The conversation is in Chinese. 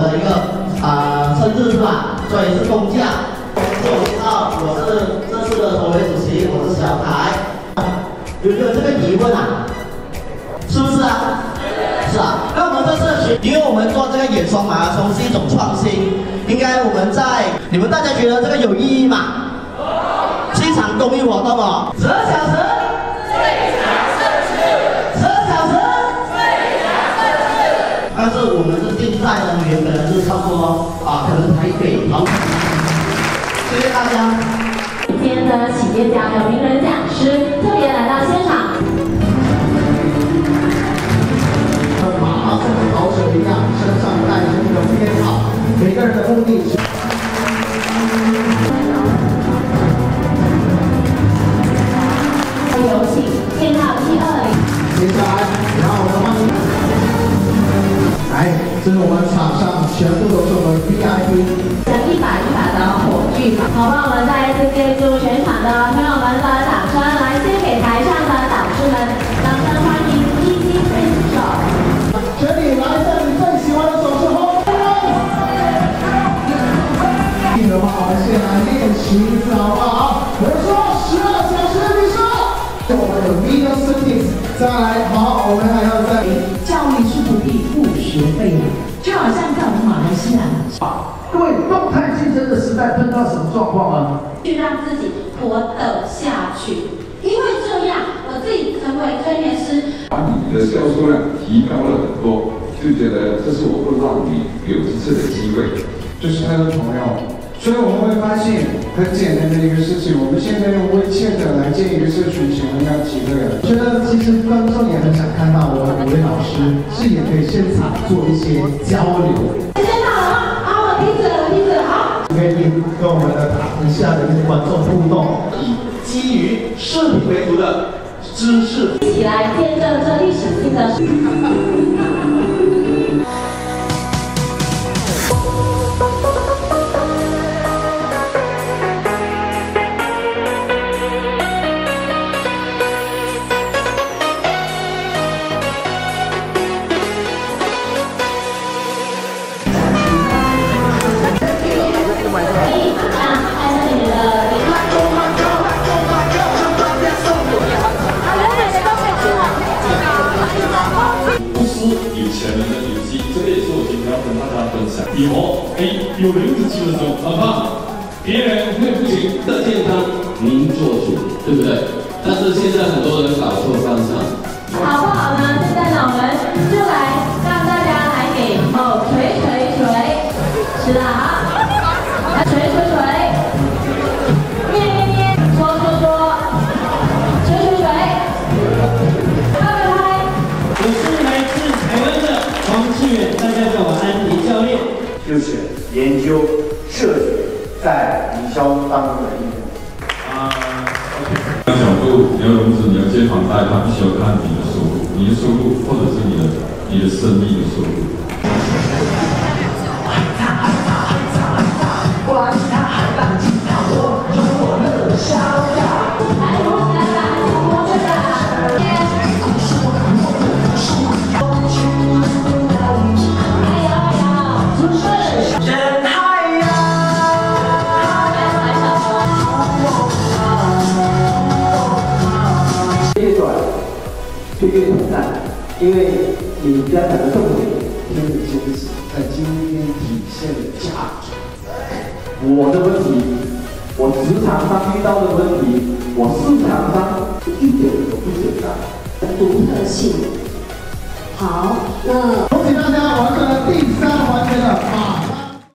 的一个生日是吧？所以是公假。自我介绍，我是这次的筹委主席，我是小台。有没有这个疑问啊？是不是啊？是啊。那我们这次因为我们做这个眼霜马拉松是一种创新，应该我们你们大家觉得这个有意义吗？是一场公益活动哦，12小时。 但是我们是竞赛呢，原本是差不多可能台北好。谢谢大家。 今天的企业家还有名人讲师特别来到现场。 和马拉松跑手一样，身上带着一种编号，每个人的目的是。 有请编号120。 接下来，让我们欢迎。 来，这是我们场上全部都是我们 VIP， 一把一把的火炬，好吧，我们再一次借助全场的朋友们的掌声，来献给台上的导师们，掌声欢迎1期选手。 这里来自你最喜欢的手势后，的话，我们先来练习一次好不好？我说12小时的比赛，我们有 video studies， 再来，好，我们还要再。 教育是不必付学费的，就好像在我们马来西亚。 各位，动态竞争的时代碰到什么状况啊？ 去让自己活得下去，因为这样我自己成为催眠师， 把你的销售量提高了很多，就觉得这是我不让你有一次的机会， 就是他的朋友。 所以我们会发现很简单的一个事情，我们现在用微切的来建一个社群，请问要几个人？ 我觉得其实观众也很想看到我们5位老师是也可以现场做一些交流。 现在好了吗？好，我停止了，停止了，好。 可以跟我们的台下的观众互动， 以基于视频为主的知识， 一起来见证这历史性的。 以后有留子期的时候，很棒，别人会不行的健康您做主，对不对？但是现在很多人搞错方向， 好不好呢？现在呢，我们就来让大家来给捶，是的啊，捶，捏，说，捶，拍。 我是来自台湾的黄志远，大家叫我安迪教练。 就是研究社学在营销当中的应用。 那角度，你要融资，你要接房贷，他必须要看你的收入，或者是你的生意的收入。 就越挑战，因为你要讲的重点，天的坚持在今天体现的价值。我的问题，我职场上遇到的问题，我市场上一点都不简单。 独特性。好，那恭喜大家完成了第3环节的马